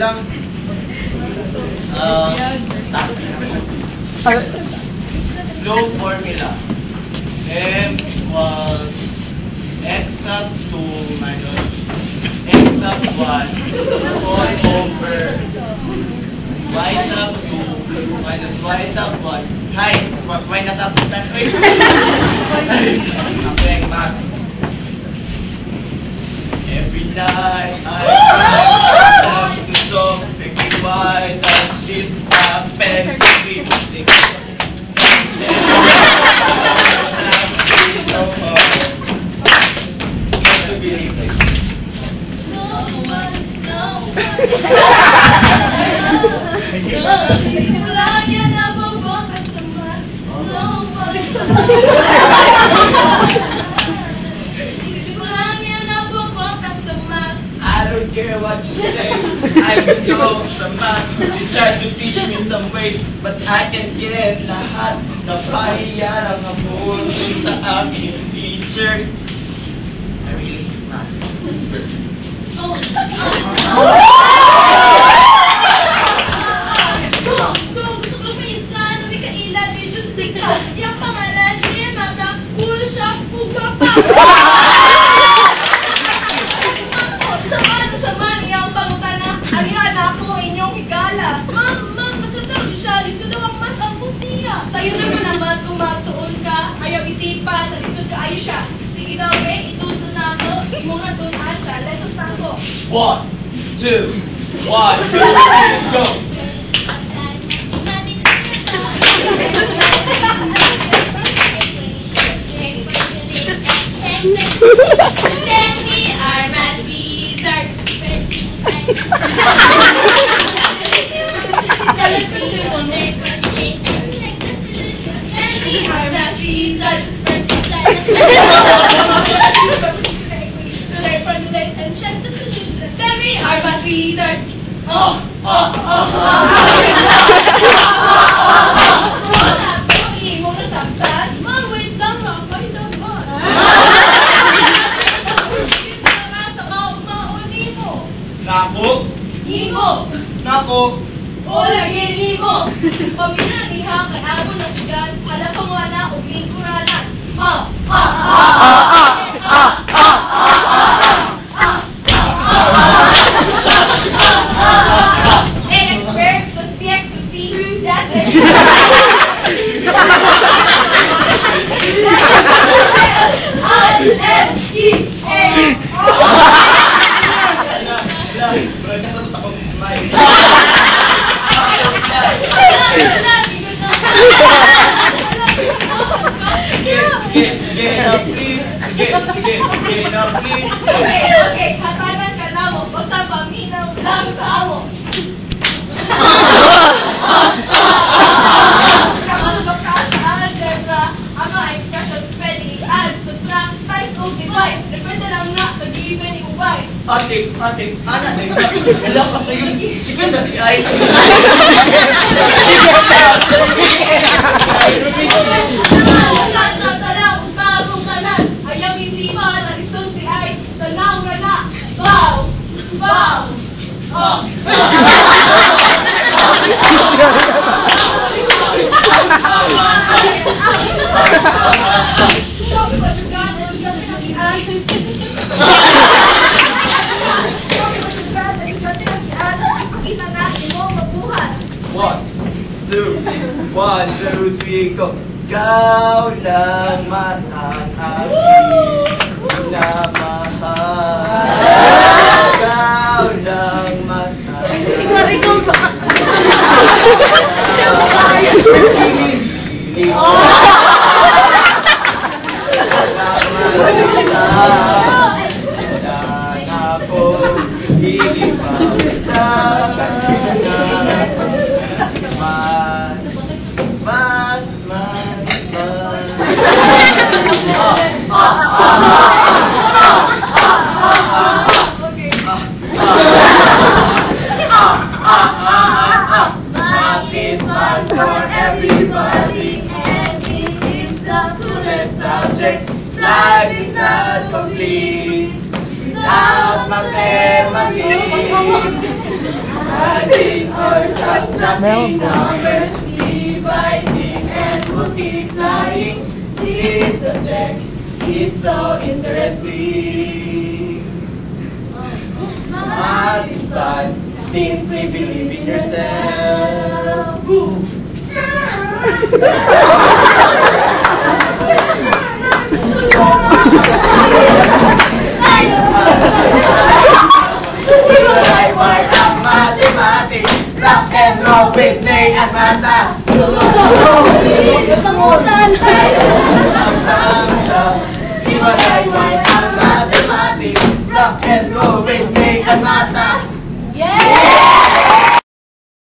lang. Flow formula. M equals x sub 2 minus x sub 1 all over y sub 2 minus y sub 1. Hi, was y na sub 2. Okay, math. Every night I try myself to solve thinking why does this happen to me? So hard to believe it. No one. Wala yan na babakas naman. No one. I don't care what you say. I've been told some math. You tried to teach me some ways, but I can get lahat. Napahiya lang ako dun sa aking teacher. I really hate math. Gusto ko minsan, Mikaela, medyo sika. Yung pangalan niya, mata, cool siya, pugapa. Sama niya ang pangutana. Alihan ako inyong higala. Ma'am, basta daw siya. Listo daw ang mat ang putiya. Sa'yo naman tumatuon ka. Ayaw isipan. Nalisod ka ayo siya. Sige daw ituto na ako. Muna doon asa. Let's start ko. 1, 2, 1, 2, 3, go! Then we are math wizards. Nako! Wala, yun mo! Pamilya niha, kay ako na sigan, hala ko nga na, uming kuranan. X squared plus bx plus c, that's it. Sige na, please. Okay, hatagan ka na mo. Basta paminaw lang sa amo. Kapag sa algebra, ang mga expressions pwede i-add, subtract, times, o divide. Depende lang na sa given i-ubay. Ate, anak na yun. Wala ka sa'yo. Sige na, di ay. One, two, three, go. Ikaw lang man ang aking minamahal. Ikaw lang man ang Sigurado ba? Life is not complete without mathematics. Adding or subtracting numbers, dividing and multiplying. This subject is so interesting. Math is fun, simply believe in yourself. Hiwalay-wal ang mathematics, rock and roll with Nay at Mata. Hiwalay-wal ang mathematics, rock and roll with Nay at Mata.